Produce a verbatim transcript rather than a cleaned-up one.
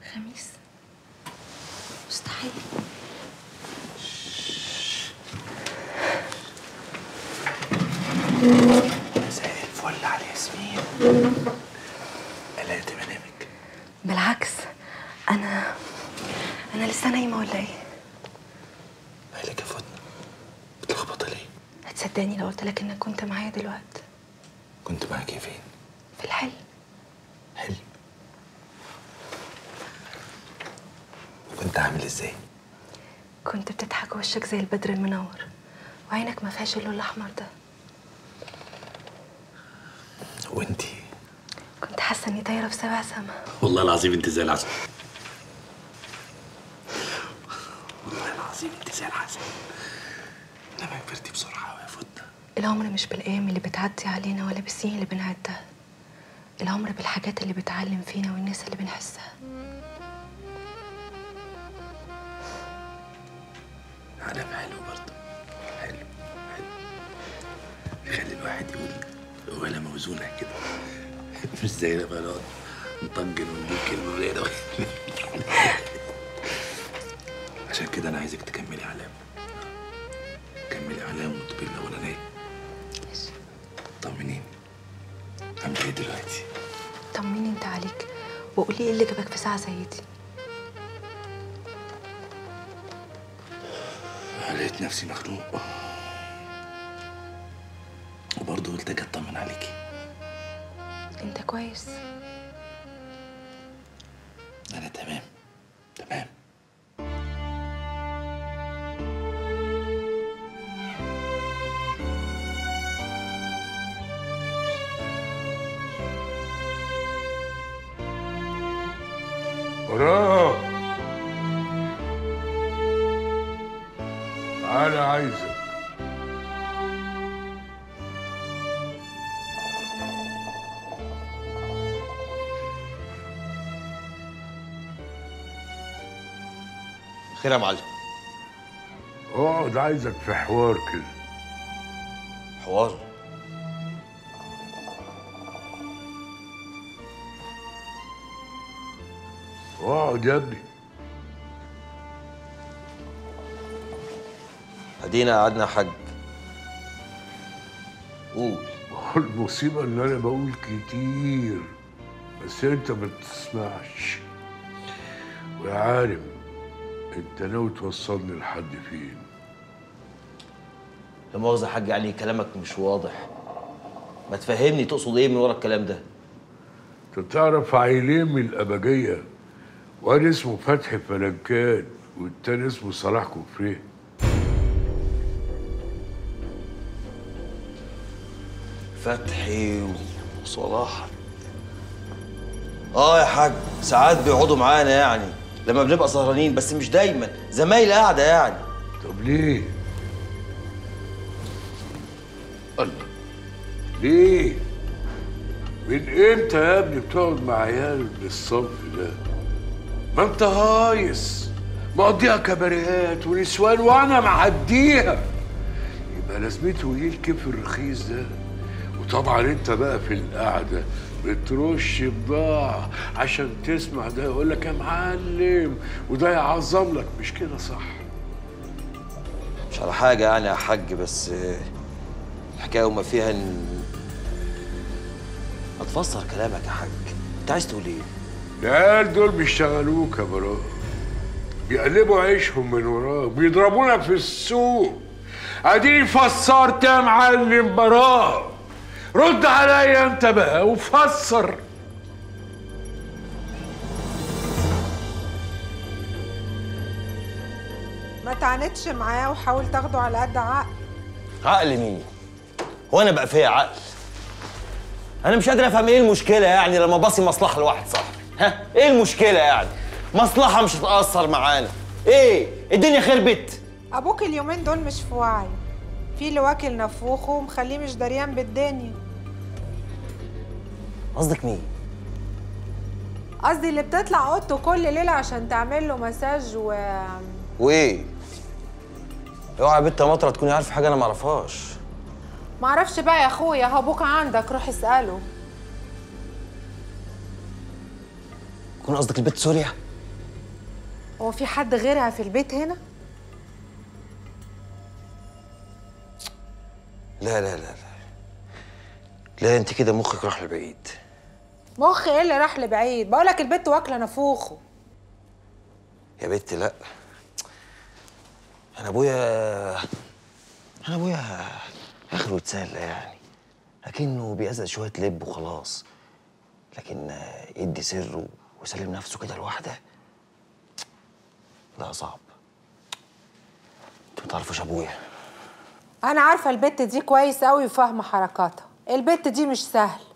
خميس مستحيل. مساء الفل على ياسمين. قلقت منامك؟ بالعكس، انا انا لسه نايمه ولا ايه؟ مالك يا فاطمه؟ متلخبطه ليه؟ هتصدقني لو قلت لك انك كنت معايا دلوقتي؟ كنت معاكي فين؟ في الحلم. حلم؟ وكنت عامل ازاي؟ كنت بتضحك وشك زي البدر المنور وعينك ما فيهاش اللون الاحمر ده. وانتي؟ كنت حاسه اني طايره في سبع سما. والله العظيم انت زي العسل. والله العظيم انت زي العسل. انما كبرتي بسرعه يا فاطمه. العمر مش بالايام اللي بتعدي علينا ولا بالسنين اللي بنعدها. العمر بالحاجات اللي بتعلم فينا والناس اللي بنحسها. علم حلو برضه. حلو حلو. يخلي الواحد يقول ولا موزونه كده. مش زي لما نقعد نطجن ونقول كلمه قليله. عشان كده انا عايزك تكملي علام. كملي علام وتبقي الاولانيه. ماشي. طمنيني. عامله ايه دلوقتي؟ طمني انت عليك وقولي ايه اللي جابك في ساعه زي دي. لقيت نفسي مخنوق وبرضه قلت اجي اطمن عليكي. انت كويس؟ انا تمام تمام. براء، أنا عايزك. خير يا معلم. اقعد، عايزك في حوار كده. حوار؟ اقعد يا ابني. ادينا قعدنا يا حاج. قول. المصيبة ان انا بقول كتير بس انت ما بتسمعش. ويا عالم انت ناوي توصلني لحد فين؟ لا مؤاخذة يا حاج، يعني كلامك مش واضح. ما تفهمني تقصد ايه من ورا الكلام ده؟ انت تعرف عيلين من الابجية، واد اسمه فتحي فلنكان والتاني اسمه صلاح كفريه. فتحي وصلاح. اه يا حاج، ساعات بيقعدوا معانا يعني لما بنبقى سهرانين، بس مش دايما، زمايل قاعده يعني. طب ليه؟ الله، ليه؟ من امتى يا ابني بتقعد مع عيال بالصنف ده؟ ما انت هايص مقضيها كباريهات ونسوان وانا معديها. يبقى لازمته ايه الكيف الرخيص ده؟ وطبعا انت بقى في القعده بترش بضاعه عشان تسمع ده يقول لك يا معلم وده يعظم لك، مش كده صح؟ مش على حاجه يعني يا حاج، بس الحكايه وما فيها ان ما تفسر كلامك يا حاج. انت عايز تقول ايه؟ العيال دول بيشتغلوك يا براء، بيقلبوا عيشهم من وراك، بيضربونا في السوق. اديني فسرت يا معلم براء، رد عليا انت بقى وفسر. ما تعاندش معاه وحاول تاخده على قد عقل. عقل مين؟ هو انا بقى فيا عقل؟ انا مش قادر افهم ايه المشكله يعني لما باصي مصلحه لواحد صاحبي. ها ايه المشكله يعني؟ مصلحه مش هتاثر معانا. ايه الدنيا خربت؟ ابوك اليومين دول مش في وعي، في اللي واكل نفوخه ومخليه مش دريان بالدنيا. قصدك مين؟ قصدي اللي بتطلع اوضته كل ليله عشان تعمل له مساج و وايه؟ اوعى يا بنت مطره تكوني عارفه حاجه انا ما اعرفهاش. معرفش بقى يا اخويا، هو ابوك عندك، روح اساله. يكون قصدك البت سوريا؟ هو في حد غيرها في البيت هنا؟ لا لا لا لا لا، انت كده مخك راح لبعيد. مخ ايه اللي راح لبعيد؟ بقولك البت واكله نافوخه. يا بنت لا، انا ابويا انا ابويا اخره يتسلى يعني، لكنه بيأذى شويه لب وخلاص، لكن يدي سره ويسلم نفسه كده لوحده لا صعب. انتوا ما تعرفوش ابويا. انا عارفه البت دي كويس قوي وفاهمه حركاتها. البت دي مش سهل.